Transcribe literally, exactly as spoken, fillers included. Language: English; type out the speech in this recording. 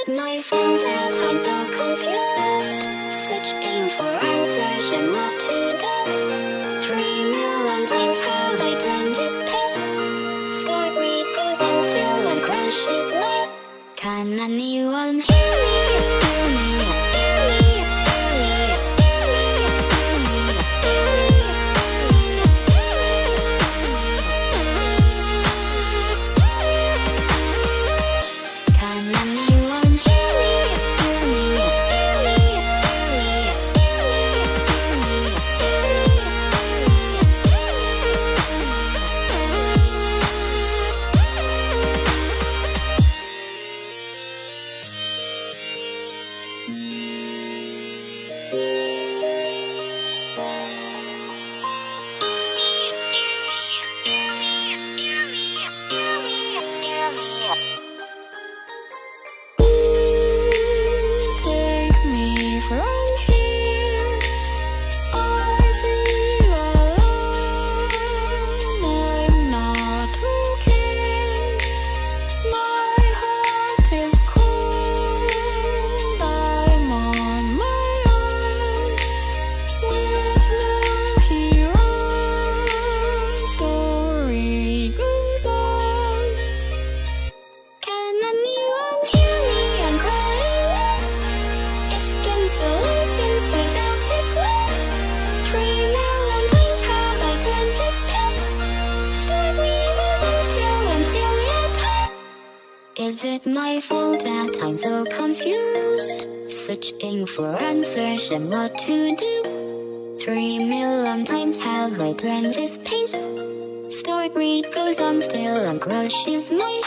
it my fault that I'm so confused? Searching for answers and what to do. Three million times have I turned this page. Story goes on still and crashes night. Can anyone hear me? Hear me? Hear me? Hear me? Hear me? Can anyone hear me? Hear me? Hear me? Take me from here. I feel alone. I'm not okay. My heart is cold. I'm on my own with no hero. Story goes on. Can anyone hear me? I'm crying. It's been so long since I felt this way. Three million times have I turned this page. Story goes on still and still yet high. Is it my fault that I'm so confused? Searching for answers and what to do. Three million times have I turned this page. Story goes on still and crushes my